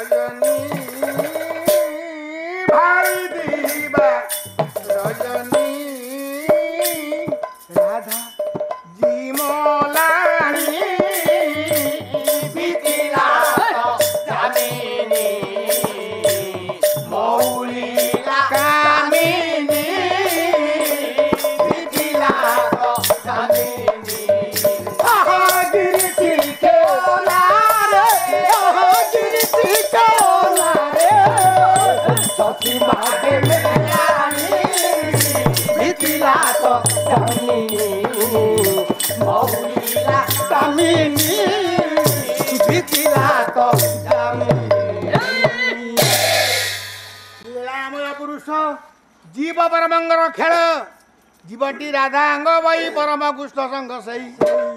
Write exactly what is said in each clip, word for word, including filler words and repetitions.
रजनी भाई दीवा रजनी राधा जी मोलानी बितिला जामिनी मौली कामिनी बितिला जामिनी आहा गिरती के लारे आहा गिरती के लारे सखी माटे में रानी बितिला तो जामिनी मौलीला कामिनी बितिला तो जामिनी लीलामय पुरुष जीव परमंगर खेल जीवटी राधा अंग वही परम कृष्ण संग सही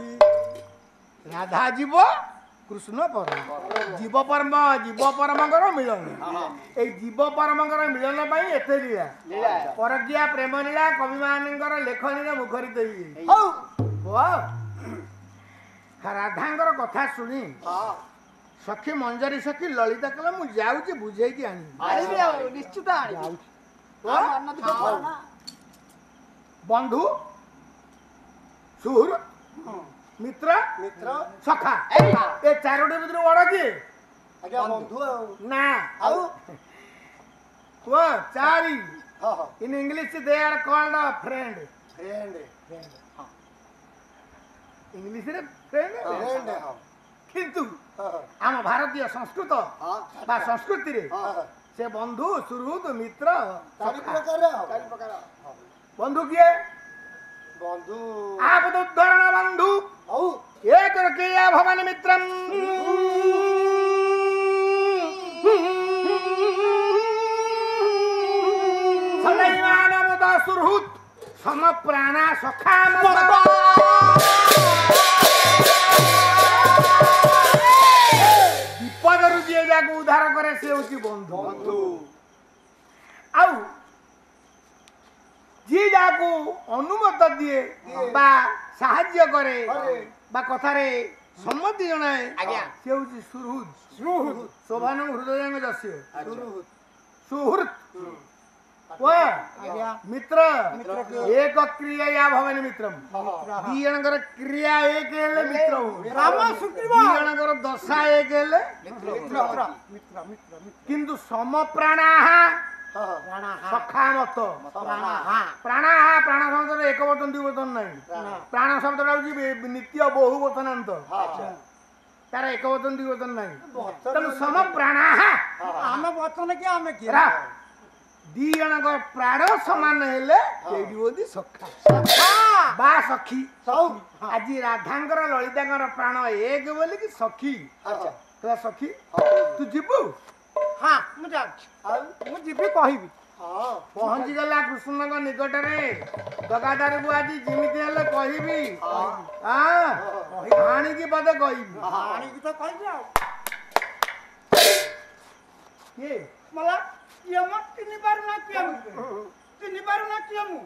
राधा जीव कृष्ण परम जीव परम जीव परमंगर मिलन ए जीव परमंगर मिलन पाई एते लीला परज्ञा प्रेम लीला कवि मानकर लेखनी मुखरित हो राधांगर कथा शुणी सखी मंजरी सखी ललिता कहला मु जाउची बुझेई कि आनी निश्चित बंधु सुहृद मित्र मित्र सखा ए चारोटी भीतर बड़ किए आज्ञा बंधु ना आउ वो चारि in English they are called friend friend English रे फ्रेंड फ्रेंड किंतु आम भारतीय संस्कृत बा संस्कृति रे से बंधु सुहृद मित्र चारि सखा प्रकार चारि प्रकार बंधु किए बंधु आपद उद्धरण बंधु औ एक रकिया भवन मित्रम सदैवानमुद सुहृद सम प्राणा सखा विपद रु जे जाको उद्धार करे से होची बंधु बंधु आउ जी जाको अनुमत दिए बा साहाय्य करे बा कथारे सम्मति जनाए आज्ञा से होची सुहृद सुहृद शोभान हृदय जस्य सुहृद सुहृद वा आज्ञा मित्र एक क्रिया या भवानी मित्रम दी जनकर क्रिया एक हेले मित्र हो राम सुग्रीव दी जनकर दशा एक हेले मित्र मित्र मित्र मित्र किंतु सम प्राणाः सखा मत प्राणाः प्राण शब्द एक वचन दुई वचन नहीं प्राण शब्द नित्य बहु वचनांत तार एक वचन दुई वचन नहीं तेणु सम प्राणाः आम वचन कि आम कि दी जनक प्राण समान हेले बोधी सखा बा सखी आज राधांकर ललितांकर प्राण एक बोली कि सखी तो सखी तू जीवु हाँ मुझे मुझे कहबी पहुंची गला कृष्ण निकट रे दगादार को आज जिमिति हेले कहबी हां हाणी की पद कहबी हाणी की तो कहबी आ ये मला किया मत तिनी बार ना किया तिनी बार ना किया मु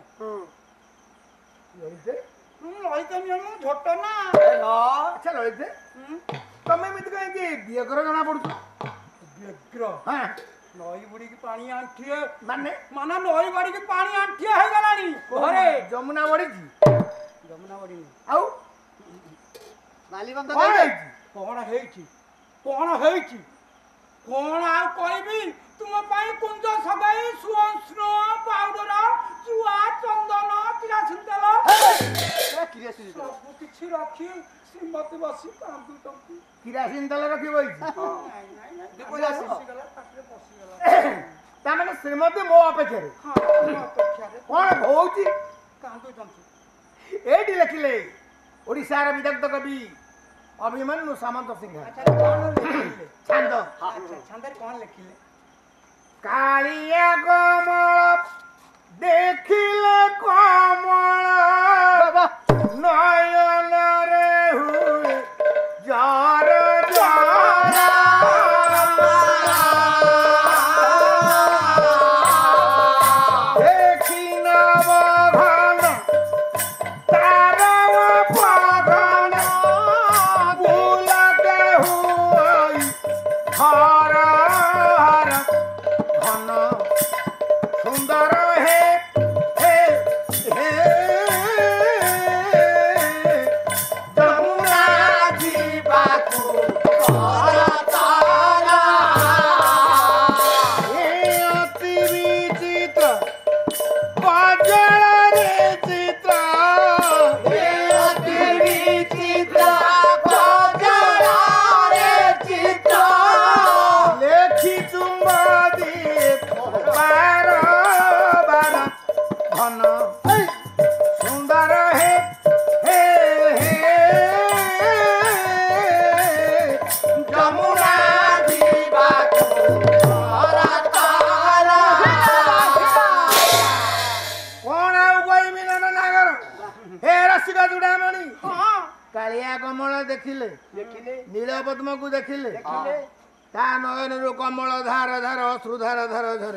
लइते लइते नियम झोट ना अच्छा लइते तमे मित कहे कि बियकर जना पड़छ व्यग्र हां नई बुड़ी की पानी आंठिए माने माना नई बुड़ी की पानी आंठिए है गलानी घरे जमुना बड़ी जी जमुना बुड़ी आउ नाली बंद कौन है कोण हेची कोण हेची कोण आ कहबी तुम पाई कुंज सगाई सुअस्नो पाउडर चुआ चंदन किरासिन तेल ए किरासिन तेल सब किछि रखी श्रीमती बसी कांदू तंतु किरासिन तेल रखी बई नहीं नहीं देखो किरासिन गला पाखरे पसी गला ता माने श्रीमती मो अपेक्षा रे हां अपेक्षा रे कोन होउची कांदू तंतु एडी लिखले ओडिसा रे विदग्ध कवि अभिमन्यु सामंत सिंह अच्छा कोन लिखिले छंद अच्छा छंदर कोन लिखिले कालिया कमल देखिले कमल नयन रे हुए जार जार देखी नव घन तारव पगन फूल के हुई हर घन सुंदर हे हे हे ଯମୁନା ଯିବାକୁ କର ତାରା हे अति विचित्र कजଳରେ चित्र ଏ ଅତି ବିଚିତ୍ର କଜଳରେ ଚିତ୍ର ଲେଖି ଚୁମ୍ବ ଦିଏ ବାର ବାର ଘନ ସୁନ୍ଦର ହେ ହେ ହେ ଯମୁନା ଯିବାକୁ କର ତାରା କଣ ଆଉ କହିବି ନା ନାଗର ହେ ରସିକ ଚୂଡ଼ାମଣି ହଁ କାଳିଆ କମଳ ଦେଖିଲେ ଦେଖିଲେ ନୀଳପଦ୍ମକୁ ଦେଖିଲେ ଦେଖିଲେ ତା ନୟନରୁ କମଳ ଧାର ଧାର ଅଶ୍ରୁ ଧାର ଧାର ଝରେ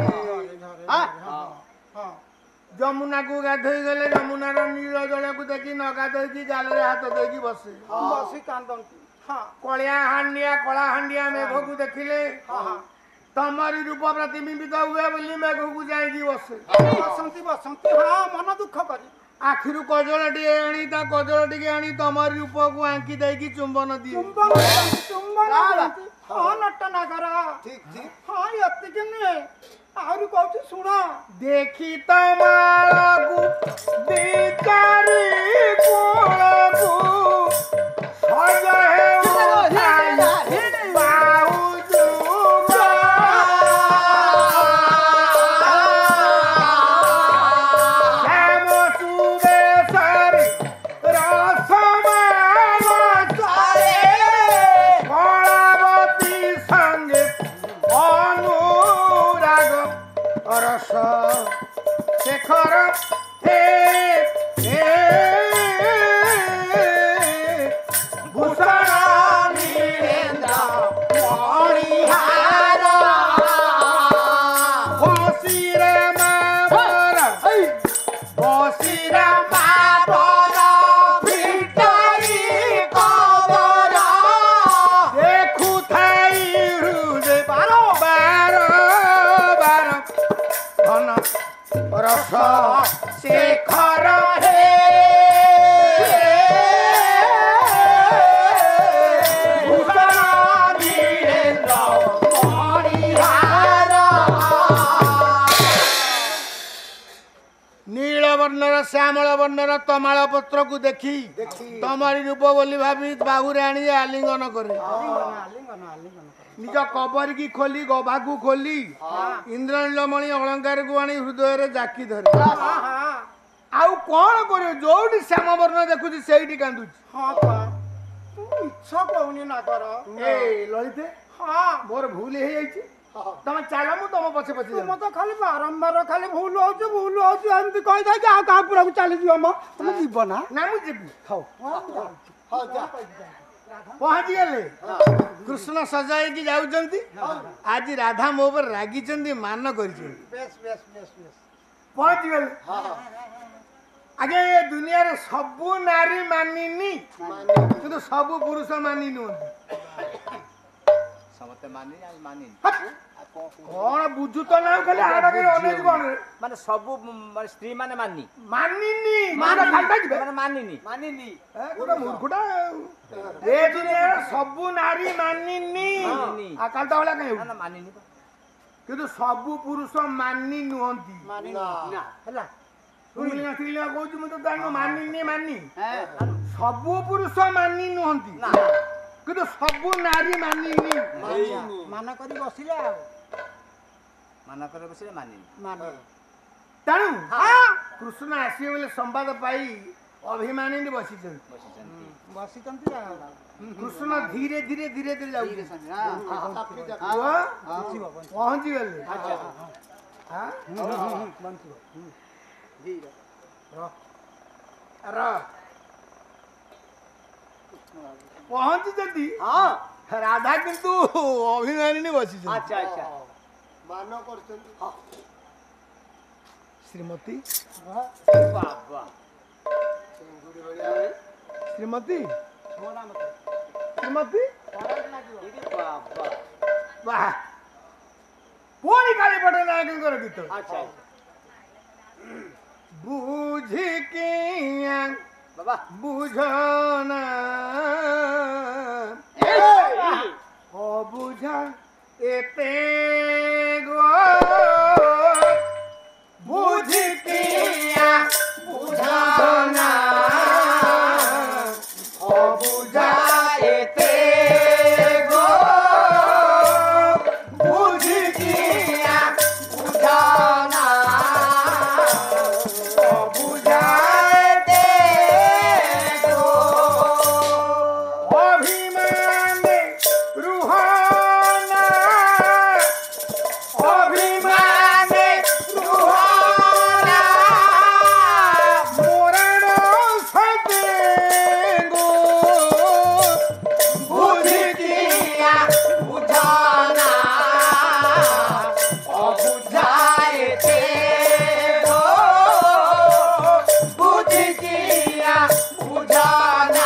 ହଁ ଯମୁନାକୁ ଗାଧୋଇ ଗଲେ ଯମୁନାର ନୀଳ ଜଳକୁ ଦେଖି ନ ଗାଧୋଇକି ଗାଲରେ ହାତ ଦେଇକି ବସେ ବସି କାନ୍ଦନ୍ତି ହଁ କଳିଆ ହାଣ୍ଡିଆ କଳା ହାଣ୍ଡିଆ ମେଘକୁ ଦେଖିଲେ ହଁ ତମରି ରୂପ ପ୍ରତିବିମ୍ବିତ ହୁଏ ବୋଲି ମେଘକୁ ଯାଇକି ବସେ ବସନ୍ତି ବସନ୍ତି ହଁ ମନ ଦୁଃଖ କରି ଆଖିରୁ କଜଳ ଟିକେ ଆଣି ତା କଜଳ ଟିକେ ଆଣି ତମରି ରୂପକୁ ଆଙ୍କି ଦେଇକି ଚୁମ୍ବନ ଦିଏ ଚୁମ୍ବନ ଦିଅନ୍ତି, ଚୁମ୍ବନ ଦିଅନ୍ତି। ହଁ ନଟ ନାଗର ହଁ ଏତିକି ନୁହେଁ ଆହୁରି କହୁଛି ଶୁଣ ଦେଖି ତମକୁ ବିଚାରି କୋଳକୁ ସଜ ହେଉ ପାଉଛୁ ଶ୍ୟାମ ସୁବେଶରେ ରସମାଳସାରେ କଳାବତୀ ସଙ୍ଗେ ଅନୁରାଗ ରସ শেখর হে হে ভূষণ নীরেন্দ্র মণিহার বসিরে মাবর বসিরে মাবর ফিটাই কবর দেখু থাই হৃদয় বারো বারো বারো ঘন রস শেখর হে ভূষণ নীরেন্দ্র মণিহার নীল ବର୍ଣ୍ଣର ଶ୍ୟାମଳ ବର୍ଣ୍ଣର ତମାଳ ପତ୍ରକୁ ଦେଖି ତମରି ରୂପ ବୋଲି ଭାବି ବାହୁରେ ଆଣି ଆଲିଙ୍ଗନ କରେ ନିଜ କବରିକି ଖୋଲି ଗଭାକୁ ଖୋଲି ଇନ୍ଦ୍ରନୀଳମଣି ଅଳଙ୍କାରକୁ ଆଣି ହୃଦୟରେ ଜାକି ଧରେ ଆଉ କଣ କରିବ ଯୋଉଠି ଶ୍ୟାମ ବର୍ଣ୍ଣ ଦେଖୁଛି ସେଇଠି କାନ୍ଦୁଛି ହଁ ପା ତୁ ମିଛ କହୁନି ନାଗର ଏ ଲଳିତେ ହଁ ମୋର ଭୁଲ ହେଇଯାଇଛି ତମେ ଚାଲ ମୁଁ ତମ ପଛେ ପଛେ ତୁ ଯାଉଛି। ମତେ ଖାଲି ବାରମ୍ବାର ଖାଲି ଭୁଲ ହଉଛି ଭୁଲ ହଉଛି ଏମିତି କହିଦେଇକି ଆଉ କାହା ପୁରାକୁ ଚାଲିଯିବ ମ ତମେ ଯିବ ନା ନା ମୁଁ ଯିବି ହଉ ହଉ ଯା ପହଞ୍ଚି ଗଲେ କୃଷ୍ଣ ସଜାଇକି ଯାଉଛନ୍ତି ଆଜି ରାଧା ମୋ ଉପରେ ରାଗିଛନ୍ତି ମାନ କରିଛନ୍ତି ବେଶ ବେଶ ବେଶ ବେଶ ପହଞ୍ଚି ଗଲେ ଆଜ୍ଞା ଏ ଦୁନିଆରେ ସବୁ ନାରୀ ମାନିନି କିନ୍ତୁ ସବୁ ପୁରୁଷ ମାନି ନୁହନ୍ତି ସମସ୍ତେ ମାନି ଆଉ ମାନିନି କଣ ବୁଝୁ ତ ନା ଖାଲି ଆଡକେ ଅନେକ କଣ ମାନେ ସବୁ ମାନେ ସ୍ତ୍ରୀ ମାନେ ମାନି ମାନିନି ମାନେ ଖାଲିଟା ଯିବେ ମାନେ ମାନିନି ମାନିନି ଏ ଗୋଟେ ମୂର୍ଖଟା ଆଉ। ଏ ଦୁନିଆରେ ସବୁ ନାରୀ ମାନିନି ମାନିନି। ଆଉ କାଲିଟା ଭଳିଆ କାହିଁ ନା ହଉଛି? ନା ମାନିନି ତ କିନ୍ତୁ ସବୁ ପୁରୁଷ ମାନି ନୁହନ୍ତି ମାନିନି ହେଲା ଶୁଣିଲି ନା ସ୍ତ୍ରୀଲିଙ୍ଗ କହୁଛି ମୁଁ ତ ଜାଣିନି ମାନିନି ମାନି ହଁ ସବୁ ପୁରୁଷ ମାନି ନୁହନ୍ତି ନା କିନ୍ତୁ ସବୁ ନାରୀ ମାନିନି ମାନ କରି ବସିଲେ ଆଉ ମାନା করে ବସିଲେ ମାନିନି ମାନିନି ତେଣୁ ହଁ କୃଷ୍ଣ ଆସିବେ ବୋଲି ସମ୍ବାଦ ପାଇ ଅଭିମାନିନୀ ବସିଛନ୍ତି ବସିଛନ୍ତି ବସିଛନ୍ତି ଆଉ କୃଷ୍ଣ ଧୀରେ ଧୀରେ ଧୀରେ ଧୀରେ ଯାଉଛନ୍ତି ହଁ ପୁଅ ପହଞ୍ଚି ଗଲେ ହଁ? ର ପହଞ୍ଚିଛନ୍ତି ରାଧା କିନ୍ତୁ ଅଭିମାନିନୀ ବସିଛନ୍ତି ଆଚ୍ଛା ଆଚ୍ଛା ମାନ କରୁଛନ୍ତି ଶ୍ରୀମତୀ ବାବା ଶ୍ରୀମତୀ ଶ୍ରୀମତୀ ବାବା ବାହା ପୁଣି କାଳି ପଟ୍ଟନାୟକଙ୍କର ଗୀତ ଆଚ୍ଛା ବୁଝିକିଆ ବାବା ବୁଝନା ଅବୁଝା ଏତେ ଗো ବୁଝିକିଆ ବୁଝନା ଅବୁଝା ଏତେ ଗো ବୁଝିକିଆ ବୁଝନା ଅବୁଝା ଏତେ ଗো ଅଭିମାନେ ରୁହନା ଅଭିମାନେ ରୁହନା ମରଣ ସତେ ଗো ବୁଝିକିଆ ବୁଝନା ଅବୁଝା ଏତେ ଗো ବୁଝିକିଆ ବୁଝନା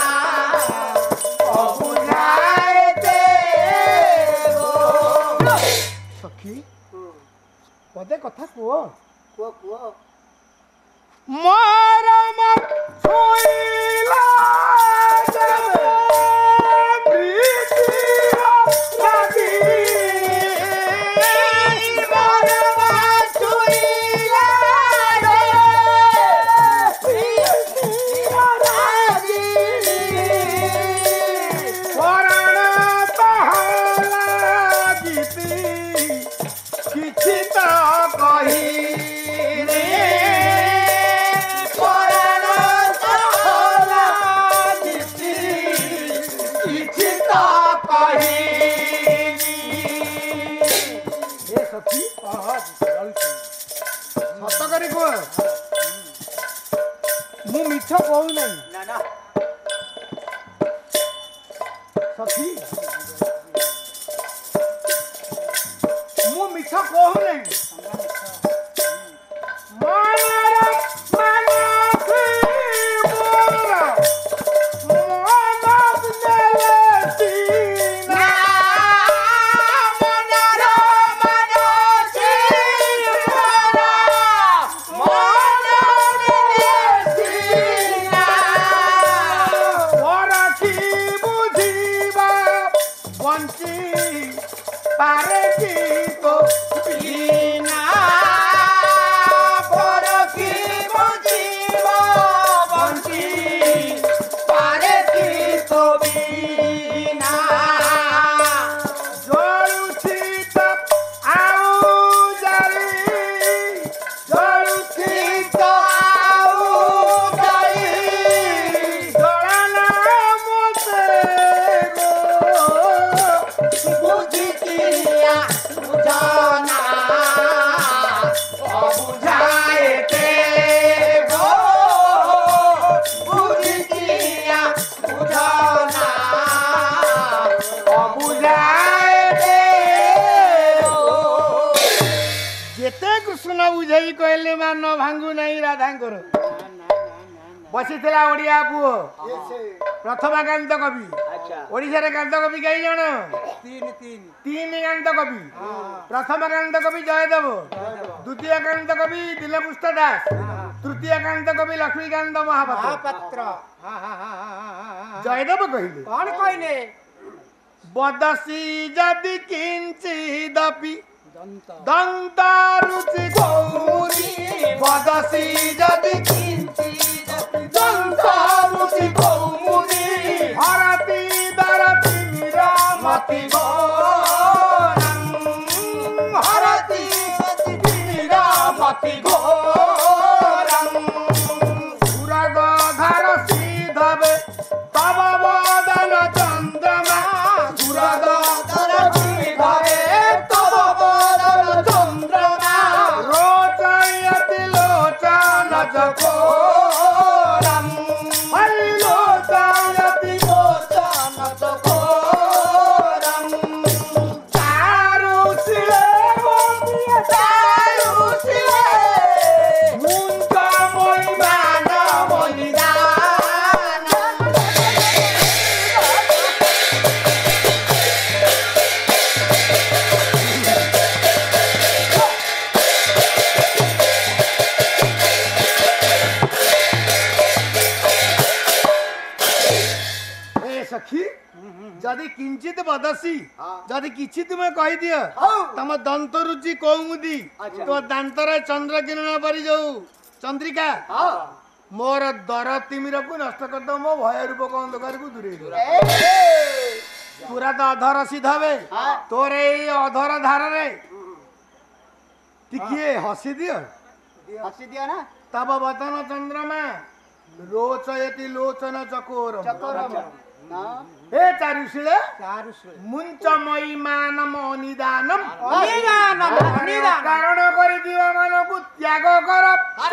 ଅବୁଝା ଏତେ ଗো ସଖୀ ପଦେ କଥା କୁହ କୁହ କୁହ ମରମ ଛୁଇଁଲା ଯେବେ ପ୍ରୀତିର ଲାଗି ମରମ ଛୁଇଁଲା ଯେବେ ପ୍ରୀତିର ଲାଗି ପରାଣ ତାହା ଲାଗିତି କିଛି ତ କହିରେ ପରାଣ ତାହା ଲାଗିତି କିଛି ତ କହିନି ଏ ସଖୀ ସତ କରି କୁହ ମୁଁ ମିଛ କହୁନାହିଁ ନା ନା ସଖୀ ମୁଁ ମିଛ କହୁନାହିଁ ମନର ମାନସି ମୋର ମନ ନେଲେ ସିନା ମନର ମାନସି ମୋର ମନ ନେଲେ ସିନା ପରଖି ବୁଝିବା ବଞ୍ଚି ପାରେ କି ତୋ ବିନା ପରଖି ବୁଝିବା ବଞ୍ଚି ପାରେ କି ତୋ ବିନା ଜଳୁଛି ତ ଆଉ ଜାଳି ଜଳୁଛି ତ ଆଉ ଜାଳି ଜଳନା ମୋତେ ଗো ବୁଝିକିଆ ବୁଝନା ଅବୁଝା ଏତେ ଗো ବୁଝିକିଆ ବୁଝନା ଅବୁଝା ଏତେ ଗো ଯେତେ କୃଷ୍ଣ ବୁଝେଇ କହିଲେ ମାନ ଭାଙ୍ଗୁ ନାହିଁ ରାଧାଙ୍କର ବସିଥିଲା ଓଡ଼ିଆ ପୁଅ ପ୍ରଥମା କାନ୍ତ କବି ଆଚ୍ଛା ଓଡ଼ିଶାରେ କାନ୍ତ କବି କେଇ ଜଣ ତିନି ତିନି ତିନି କାନ୍ତ କବି ପ୍ରଥମ କାନ୍ତ କବି ଜୟଦେବ ଦ୍ୱିତୀୟ କାନ୍ତ କବି ଦୀନପୁଷ୍ଟ ଦାସ ତୃତୀୟ କାନ୍ତ କବି ଲକ୍ଷ୍ମୀକାନ୍ତ ମହାପାତ୍ର ମହାପାତ୍ର ଜୟଦେବ କହିଲେ କଣ କହିଲେ ବଦସି ଯଦି କିଞ୍ଚିଦପି ଦନ୍ତ ଦନ୍ତ ରୁଚି କୌମୁଦି ବଦସି ଯଦି କିଞ୍ଚିଦପି ଦନ୍ତ ରୁଚି କୌମୁଦି ହରତି ଦରତି ନିରାମତି ঘোরং হরতি নিরামতি ঘোরং সুরগধার সিধবে তব বদন চন্দ্রমা সুরগধার সিধবে তব বদন চন্দ্রমা রোচয়তি লোচন চকো किंचित बदसी जदि किछि तुमे कहि दियो तम दंत रुचि कौमुदी तो दांत रे चंद्र किरण परि जो चंद्रिका मोर दर तिमिर को नष्ट कर दो मो भय रूप को अंधकार को दूरे दो पूरा तो अधर सीधावे तोरे ए अधर धार रे टिकिए हसी दियो हसी दियो ना तब वतन चंद्रमा रोचयति लोचन चकोर चकोरम हे चारुशिले चारुशिले मुंच महिमानम अनिदानम अनिदानम अनिदानम कारण करि दिवा मानकु त्याग कर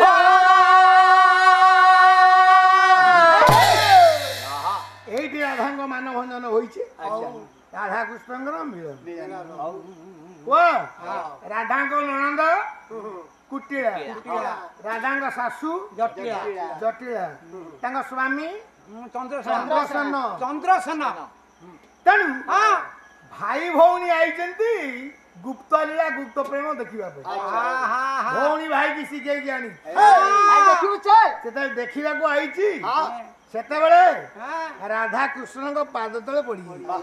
एठी राधांग मान भंजन होइछे राधा कृष्णଙ୍କର मिलन ओ राधांग ननंद कुटिला राधांग सासू जटिला जटिला तांग स्वामी चंद्रसेन चंद्रसेन चंद्रसेन तेणु हाँ भाई भौणी आइचंती गुप्त लीला गुप्त प्रेम देखिबा पे भौणी भाई की शिखे की आनी भाई देखिबु चल सेते देखिबा को आइची सेते बेले राधा कृष्ण को पाद तले पड़ी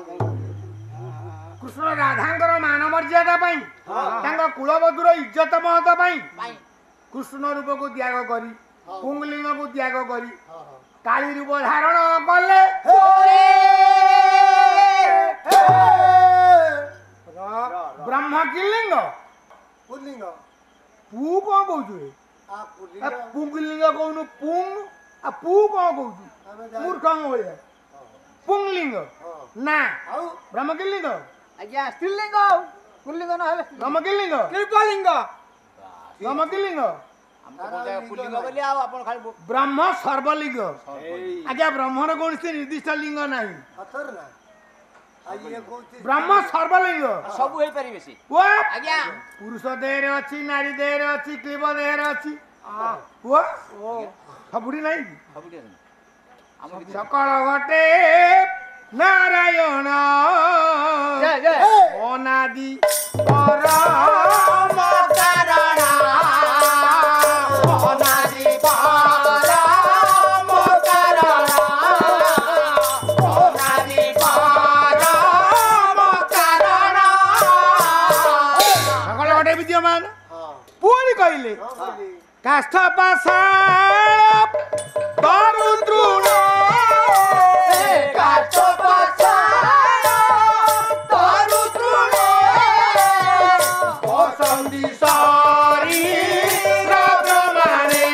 कृष्ण राधांकर मान मर्यादा पाई तांग कुलवधुर इज्जत महत पाई कृष्ण रूप को त्याग करी पुंगलिंग को त्याग करी काली रूप धारण कले ब्रह्म किलिंग पुल्लिंग पू कौन कहू आ पुल्लिंग पुंगलिंग कहूनु पुंग आ पू कौन कहू मूर्ख भलिया पुंगलिंग ना आउ ब्रह्म किलिंग आज्ञा स्त्रीलिंग पुल्लिंग न हेले ब्रह्म किलिंग कृपलिंग ब्रह्म किलिंग पुलिंग बोली आ आपण खाली ब्रह्म सर्वलिंग आज्ञा ब्रह्मर कौन से निर्दिष्ट लिंग नहीं पत्थर ना आज ये कहूची ब्रह्म सर्वलिंग सब होई परिबे सी वो आज्ञा पुरुष देह रे अछि नारी देह रे अछि क्लीब देह रे अछि वो सबुड़ी नहीं सबुडी हम सकल घटे नारायण जय जय अनादि परम कारण अनादि परम कारण अनादि परम कारण सकल घटे विद्यमान पुणी कहले काष्ठ पाषाण तरु तृण काष्ठ पाषाण तरु तृण बसंती शरीर प्रमाणे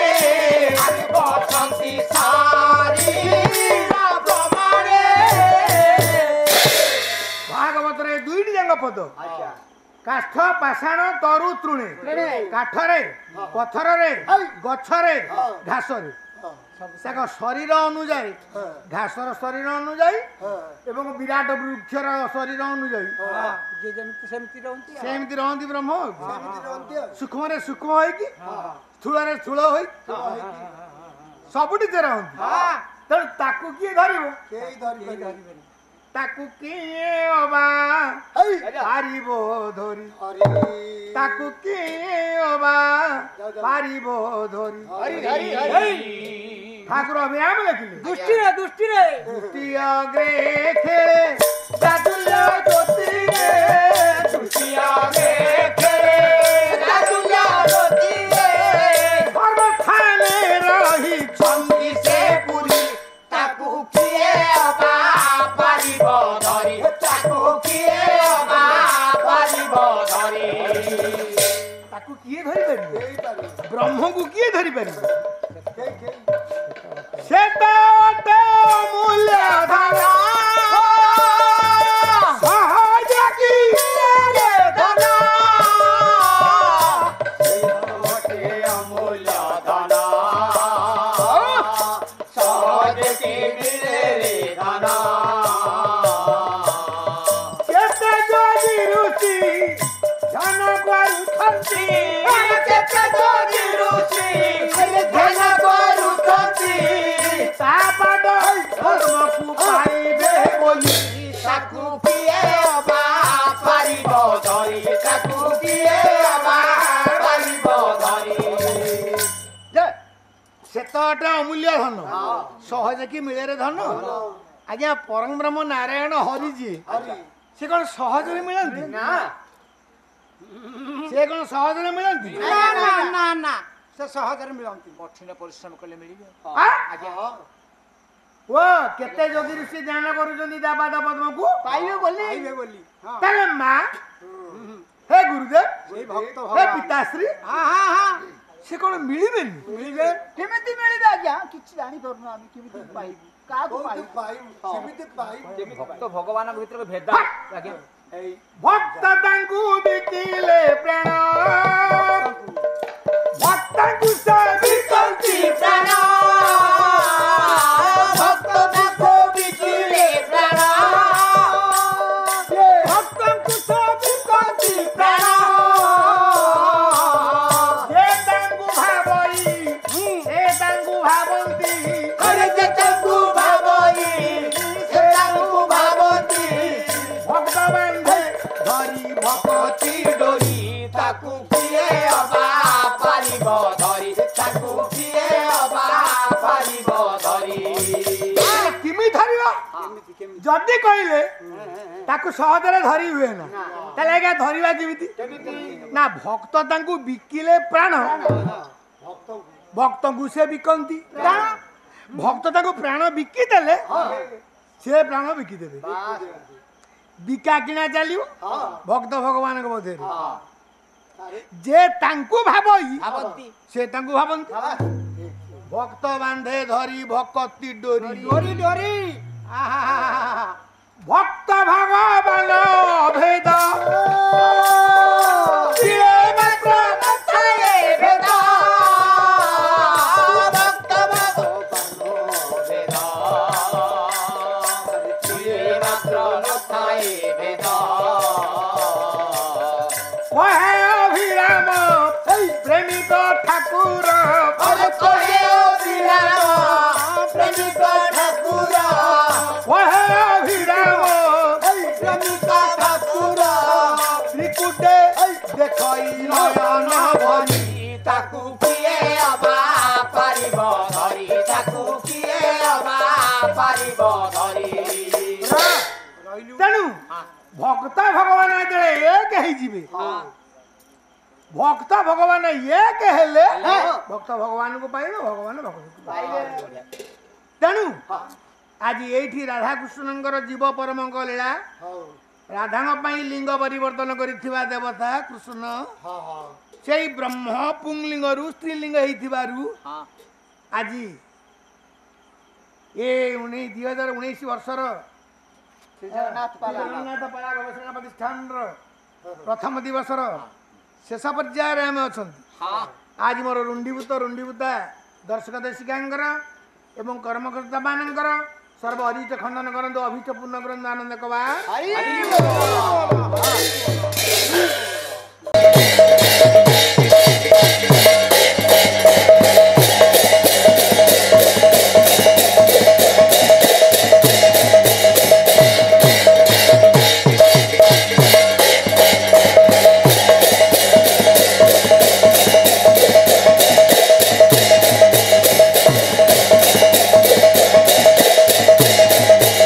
बसंती शरीर प्रमाणे भागवत रे दुईटी जांग पद काष्ठ पाषाण तरु तृणे काठरे पथरे गछरे घासरे ताक शरीर अनुजाई घासर शरीर अनुजाई एवं विराट वृक्षर शरीर अनुजाई जे जेमति सेमति रहंती सेमति रहंती ब्रह्म सेमिति रहंती सूक्ष्म रे सूक्ष्म होई कि स्थूल रे स्थूल होई सबुटी ते रहंती त ताकू किए धरिबो केई धरि धरि ताकू किए अबा पारिबो धरि हरि ताकू किए अबा पारिबो धरि हरि हरि हरि ठाकुर अभिराम लिखिले दुष्टि रे दुष्टि रे दुष्टि अग्रे खेले जादुल्य ज्योति रे दुष्टि अग्रे खेले जादुल्य ज्योति रे पर्वताने रही छंदी से पूरी ताकू किए अबा पारिबो धरि ताकू किए अबा पारिबो धरि ताकू किए धरि परिबे केई पारि ब्रह्म को किए धरि परिबे केई केई सेता ओटे मूल्य धन सहज की रे धन ओटे अमूल्य धन सहज की रे धन केते जोगी रुचि धन करू खंती केते जोगी रुचि धन करू खंती तापद धर्मकु पाइबे बोली ताकू किए अबा पारिबो धरि ताकू किए अबा पारिबो धरि जे सेतटा अमूल्य धन सहज की मिले रे धन आज्ञा परम ब्रह्म नारायण हरि जी हरि से कौन सहजरे मिलती ना से कौन सहजरे मिलती ना ना ना ना से सहजरे मिलती कठिन परिश्रम कले मिलिबे आज्ञा वो केते जोगी ऋषि ध्यान करूछन्ती दाबाद पद्म को पाइबे बोली पाइबे बोली हां ताले मां हे गुरुदेव सेई भक्त हे भगवान पिताश्री हां हां हां से कौन मिलिबेनी मिलिबे केमिति मिलिबे आज्ञा किछि जानि परनु आमी केमिति पाइबु काको କୋଉଠି पाइबु ପାଇବୁ ସେମିତି ପାଇବୁ ଭକ୍ତ ଭଗବାନଙ୍କ ଭିତରେ ଭେଦ ଆଜ୍ଞା ଏଇ भक्त तांकु बिकिले प्राण भक्त तांकु बिकंती प्राण भक्त ताको बिकिले प्राण भक्त ताको बिकंती प्राण जे तांकु भावई से तांकु भावंती अरे जे ताको भावई से ताको भावती भक्त बंधे धरी भक्ति डोरी ताकू किए अबा पारिब धरी ताकू किए अबा पारिब धरी किमी धरिबा केमिति केमिति जदी कहिले ताकु सहजरे धरी हुए ना ताले का धरिबा किमिति ना भक्त तांकु बिकिले प्राण ଭକ୍ତ भक्त को से बिकंती प्राण भक्त तांकु प्राण बिकी देले से प्राण बिकी देबे बिका किना चलियो भक्त भगवान को बोधे जे तांकु भाबई भावंती से तांकु भाबंती भक्त बांधे धरी भक्ति डोरी डोरी डोरी आहा भक्त भगवान भेद ये मात्र नथाए भेद भक्त कहे अभिराम प्रेमिक ठाकुर कहे अभिराम प्रेमिक ठाकुर कहे अभिराम प्रेमिक ठाकुर त्रिकुटे देखई नयन भरी ताकू किए अबा पारिब धरी ताकू किए अबा पारिब धरी तेणु भक्त भगवान जेतले एक ही जीवे भक्त भगवान एक हेले भक्त भगवान को पाइबे भगवान भक्त को पाइबे तेणु आज एठी राधा कृष्णंकर जीव परमंक लीला राधा लिंग परिवर्तन करिथिबा देवता कृष्ण ହଁ ହଁ से ब्रह्म पुंगलिंग स्त्रीलिंग होइथिबारु हां आज ए उन्नीस दुई हजार उन्नीस वर्षर जगन्नाथ पाला जगन्नाथ पाला गवेषणा प्रतिष्ठान प्रथम दिवसर शेष पर्यायर आम अच्छा हां आज मोर रुंडीभूत रुंडीभूता दर्शक दर्शिकांकर एवं कर्मकर्ता मानकर सर्व अरिष्ट खंडन करंतु अभिष्ट पूर्ण करंतु आनंद कबा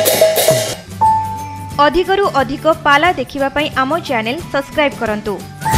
अधिकरु अधिक पाला देखिबा पई आमो चैनल सब्सक्राइब करंतु।